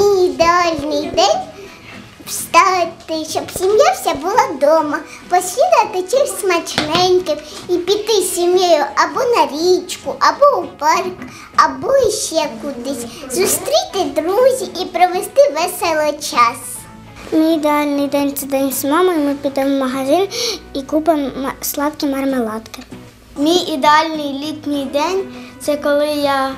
Мій ідеальний день встати, щоб сім'я вся була вдома, поснідати чимось смачненьким і піти з сім'єю або на річку, або у парк, або ще кудись. Зустріти друзів і провести весело час. Мій ідеальний день – це день з мамою, ми підемо в магазин і купимо сладкі мармеладки. Мій ідеальний літній день – це коли я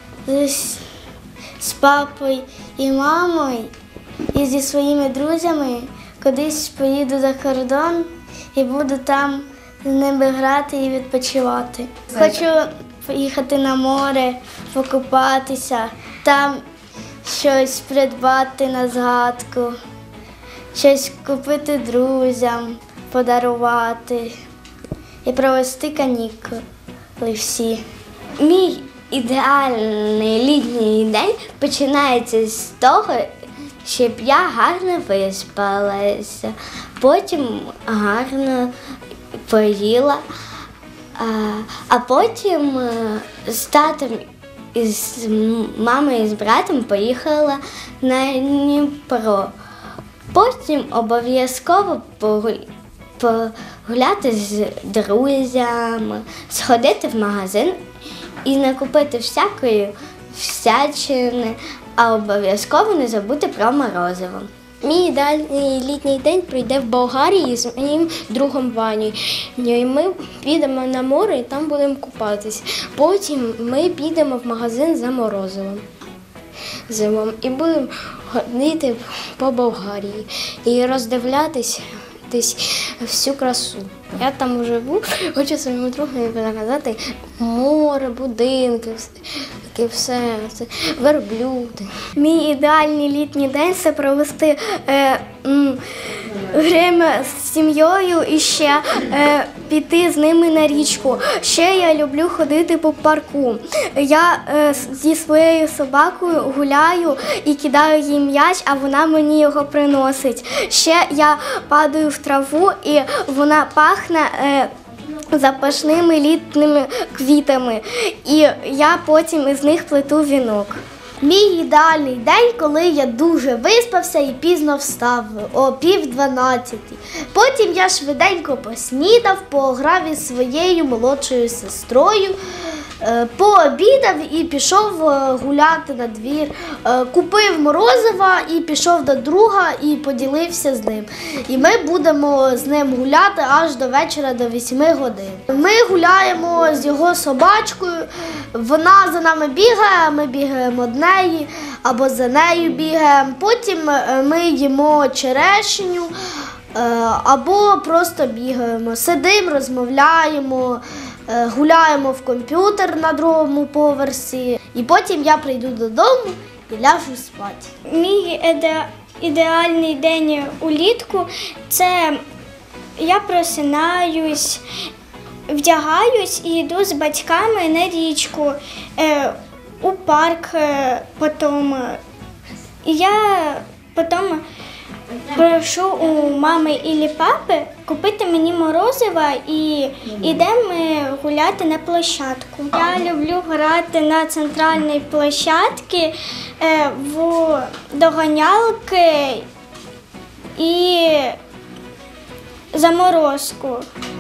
з папою і мамою і зі своїми друзями кудись поїду за кордон і буду там з ними грати і відпочивати. Хочу поїхати на море, покупатися, там щось придбати на згадку, щось купити друзям, подарувати і провести канікули всі. Мій ідеальний літній день починається з того, щоб я гарно виспалася, потім гарно поїла, а потім з татом, з мамою і з братом поїхала на Дніпро. Потім обов'язково погуляти з друзями, сходити в магазин і накупити всякої всячини, а обов'язково не забути про морозиво. Мій ідеальний літній день пройде в Болгарії з моїм другом Ванею. Ми підемо на море і там будемо купатись. Потім ми підемо в магазин за морозивом зимом і будемо ходити по Болгарії і роздивлятись всю красу. Я там вже був, хочу своєму другу показати море, будинки, все, верблюди. Мій ідеальний літній день – це провести время з сім'єю і ще піти з ними на річку. Ще я люблю ходити по парку. Я зі своєю собакою гуляю і кидаю їй м'яч, а вона мені його приносить. Ще я падаю в траву і вона пахне запашними літніми квітами. І я потім із них плету вінок. Мій ідеальний день, коли я дуже виспався і пізно встав, о 11:30. Потім я швиденько поснідав, пограв із своєю молодшою сестрою, пообідав і пішов гуляти на двір. Купив морозива і пішов до друга і поділився з ним. І ми будемо з ним гуляти аж до вечора, до 8 годин. Ми гуляємо з його собачкою, вона за нами бігає, ми бігаємо од неї або за нею бігаємо. Потім ми їмо черешню або просто бігаємо, сидимо, розмовляємо, гуляємо в комп'ютер на другому поверсі, і потім я прийду додому і ляжу спати. Мій ідеальний день улітку – це я просинаюсь, вдягаюсь і йду з батьками на річку, у парк потім. І я потім прошу у мами і папи купити мені морозива і йдемо гуляти на площадку. Я люблю грати на центральній площадці в доганялки і заморозку.